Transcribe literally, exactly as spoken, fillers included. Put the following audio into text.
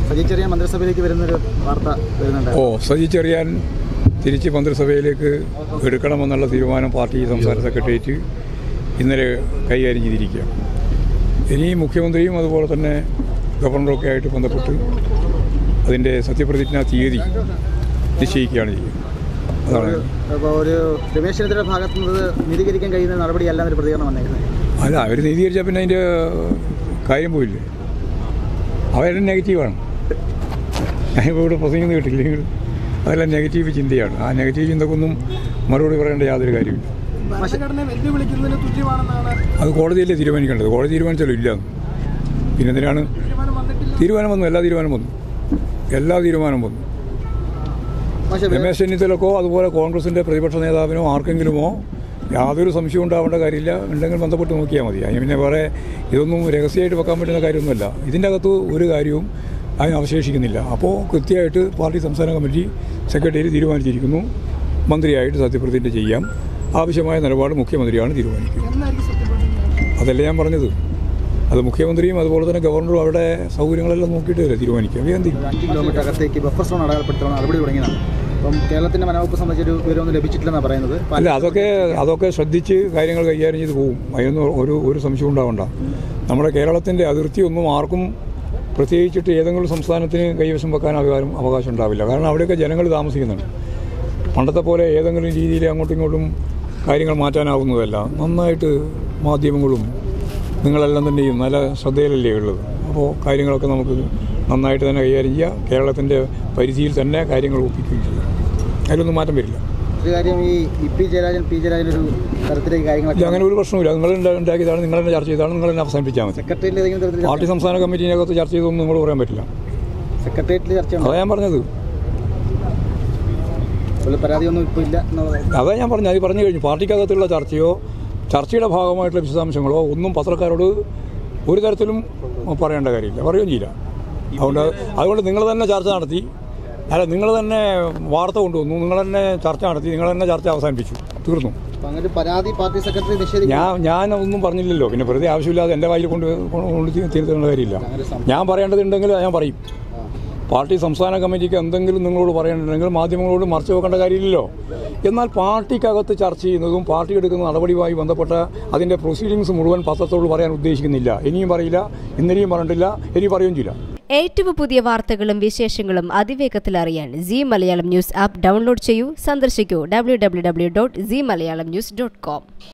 സജി ചെറിയാൻ മന്ത്രിസഭയിലേക്ക് വരുന്നൊരു വാർത്ത വരുന്നുണ്ട്. ഓ സജി ചെറിയാൻ തിരിച്ച് മന്ത്രിസഭയിലേക്ക് എടുക്കണമെന്നുള്ള തീരുമാനം പാർട്ടി സംസ്ഥാന സെക്രട്ടേറിയറ്റ് ഇന്നലെ കൈകാര്യം ചെയ്തിരിക്കുക. ഇനി മുഖ്യമന്ത്രിയും അതുപോലെ തന്നെ ഗവർണറൊക്കെ ആയിട്ട് ബന്ധപ്പെട്ട് അതിൻ്റെ സത്യപ്രതിജ്ഞാ തീയതി നിശ്ചയിക്കുകയാണ് ചെയ്യുക. അതാണ് അപ്പോൾ ഒരു രമേശ് ചെന്നിത്തലയുടെ ഭാഗത്തു നിന്ന് നീതീകരിക്കാൻ കഴിയുന്ന നടപടിയല്ല എന്നൊരു പ്രതികരണം വന്നേക്കുന്നത്. അല്ല, അവർ നീതീകരിച്ചാൽ പിന്നെ അതിൻ്റെ കാര്യം പോയില്ലേ. അവരെല്ലാം നെഗറ്റീവാണ്. ഞാനിപ്പോൾ ഇവിടെ പ്രസംഗിക്കുന്നത് കേട്ടില്ലെങ്കിൽ അതെല്ലാം നെഗറ്റീവ് ചിന്തയാണ്. ആ നെഗറ്റീവ് ചിന്തക്കൊന്നും മറുപടി പറയേണ്ട യാതൊരു കാര്യമില്ല. അത് കോടതിയല്ലേ തീരുമാനിക്കേണ്ടത്. കോടതി തീരുമാനിച്ചാലും ഇല്ല. പിന്നെന്തിനാണ് തീരുമാനം വന്നു? എല്ലാ തീരുമാനം വന്നു എല്ലാ തീരുമാനം വന്നു രമേശ് ചെന്നിത്തലക്കോ അതുപോലെ കോൺഗ്രസിൻ്റെ പ്രതിപക്ഷ നേതാവിനോ ആർക്കെങ്കിലുമോ യാതൊരു സംശയവും ഉണ്ടാവേണ്ട കാര്യമില്ല. ഉണ്ടെങ്കിൽ ബന്ധപ്പെട്ട് നോക്കിയാൽ മതി. അതിന് പിന്നെ വേറെ ഇതൊന്നും രഹസ്യമായിട്ട് വെക്കാൻ പറ്റുന്ന കാര്യമൊന്നുമല്ല. ഇതിൻ്റെ അകത്ത് ഒരു കാര്യവും അതിന് അവശേഷിക്കുന്നില്ല. അപ്പോൾ കൃത്യമായിട്ട് പാർട്ടി സംസ്ഥാന കമ്മിറ്റി സെക്രട്ടറി തീരുമാനിച്ചിരിക്കുന്നു. മന്ത്രിയായിട്ട് സത്യപ്രതിജ്ഞ ചെയ്യാം. ആവശ്യമായ നിലപാട് മുഖ്യമന്ത്രിയാണ് തീരുമാനിക്കുക. അതല്ലേ ഞാൻ പറഞ്ഞത്. അത് മുഖ്യമന്ത്രിയും അതുപോലെ തന്നെ ഗവർണറും അവരുടെ സൗകര്യങ്ങളെല്ലാം നോക്കിയിട്ട് തീരുമാനിക്കാം. അഞ്ച് കിലോമീറ്റർ അകത്തേക്ക് ബഫർ സോൺ അടയാളപ്പെടുത്തണം നടപടി തുടങ്ങിയതാണ്. അപ്പം കേരളത്തിൻ്റെ വനവകുപ്പ് സംബന്ധിച്ചൊരു വിവരമൊന്നും ലഭിച്ചിട്ടില്ലെന്നാണ് പറയുന്നത്. അല്ല, അതൊക്കെ അതൊക്കെ ശ്രദ്ധിച്ച് കാര്യങ്ങൾ കൈകാര്യം ചെയ്ത് പോകും. അതിനൊന്നും ഒരു ഒരു സംശയം ഉണ്ടാവണ്ട. നമ്മുടെ കേരളത്തിൻ്റെ അതിർത്തിയൊന്നും ആർക്കും പ്രത്യേകിച്ചിട്ട് ഏതെങ്കിലും സംസ്ഥാനത്തിന് കൈവശം വെക്കാൻ അധികാരം അവകാശം ഉണ്ടാവില്ല. കാരണം അവിടെയൊക്കെ ജനങ്ങൾ താമസിക്കുന്നുണ്ട്. പണ്ടത്തെ പോലെ ഏതെങ്കിലും രീതിയിൽ അങ്ങോട്ടും ഇങ്ങോട്ടും കാര്യങ്ങൾ മാറ്റാനാവുന്നതല്ല. നന്നായിട്ട് മാധ്യമങ്ങളും നിങ്ങളെല്ലാം തന്നെയും നല്ല ശ്രദ്ധയിലല്ലേ ഉള്ളത്. അപ്പോൾ കാര്യങ്ങളൊക്കെ നമുക്ക് നന്നായിട്ട് തന്നെ കൈകാര്യം ചെയ്യാം. കേരളത്തിൻ്റെ പരിധിയിൽ തന്നെ കാര്യങ്ങൾ ഒപ്പിക്കുകയും ചെയ്യാം. അതിലൊന്നും മാറ്റം വരില്ല. ഒരു കാര്യം, ഈ പി ജയരാജൻ പി ജയരാജൻ ഒരു തരത്തിലേക്ക് കാര്യങ്ങൾ അങ്ങനെ ഒരു പ്രശ്നമില്ല. നിങ്ങൾ ഉണ്ടാക്കിയതാണ്, നിങ്ങൾ തന്നെ ചർച്ച ചെയ്താണ്, നിങ്ങൾ തന്നെ അവസാനിപ്പിച്ചാൽ മതി. സെക്രട്ടേറിയറ്റ് ഏതെങ്കിലും തരത്തിൽ പാർട്ടി സംസ്ഥാന കമ്മിറ്റിനകത്ത് ചർച്ച ചെയ്തൊന്നും നിങ്ങൾ പറയാൻ പറ്റില്ല. സെക്രട്ടേറിയറ്റിൽ ചർച്ച അതാ ഞാൻ പറഞ്ഞത്. പരാതിയൊന്നും ഇപ്പോൾ ഇല്ല എന്നുള്ളത് അതാ ഞാൻ പറഞ്ഞു. അത് പറഞ്ഞു കഴിഞ്ഞു. പാർട്ടിക്കകത്തുള്ള ചർച്ചയോ ചർച്ചയുടെ ഭാഗമായിട്ടുള്ള വിശദാംശങ്ങളോ ഒന്നും പത്രക്കാരോട് ഒരു തരത്തിലും പറയേണ്ട കാര്യമില്ല, പറയുകയും ചെയ്യില്ല. അതുകൊണ്ട് അതുകൊണ്ട് നിങ്ങൾ തന്നെ ചർച്ച നടത്തി, അല്ല നിങ്ങൾ തന്നെ വാർത്ത കൊണ്ടുവന്നു, നിങ്ങൾ തന്നെ ചർച്ച നടത്തി, നിങ്ങൾ തന്നെ ചർച്ച അവസാനിപ്പിച്ചു, തീർന്നു. പരാതി പാർട്ടി സെക്രട്ടറി ഞാൻ ഞാൻ ഒന്നും പറഞ്ഞില്ലല്ലോ. പിന്നെ വെറുതെ ആവശ്യമില്ലാതെ എൻ്റെ വായിൽ കൊണ്ട് കൊണ്ട് തീർത്തേണ്ട കാര്യമില്ല. ഞാൻ പറയേണ്ടതുണ്ടെങ്കിൽ ഞാൻ പറയും. പാർട്ടി സംസ്ഥാന കമ്മിറ്റിക്ക് എന്തെങ്കിലും നിങ്ങളോട് പറയേണ്ടതുണ്ടെങ്കിൽ മാധ്യമങ്ങളോട് മറച്ചു വെക്കേണ്ട കാര്യമില്ലല്ലോ. എന്നാൽ പാർട്ടിക്കകത്ത് ചർച്ച ചെയ്യുന്നതും പാർട്ടി എടുക്കുന്ന നടപടിയുമായി ബന്ധപ്പെട്ട അതിൻ്റെ പ്രൊസീഡിങ്സ് മുഴുവൻ പത്രത്തോട് പറയാൻ ഉദ്ദേശിക്കുന്നില്ല. ഇനിയും പറയില്ല, ഇന്നലെയും പറഞ്ഞിട്ടില്ല, ഇനി പറയുകയും ചെയ്യില്ല. ഏറ്റവും പുതിയ വാർത്തകളും വിശേഷങ്ങളും അതിവേഗത്തിൽ അറിയാൻ Zee Malayalam news app download ചെയ്യൂ. സന്ദർശിക്കൂ W W W dot Zee Malayalam news dot com.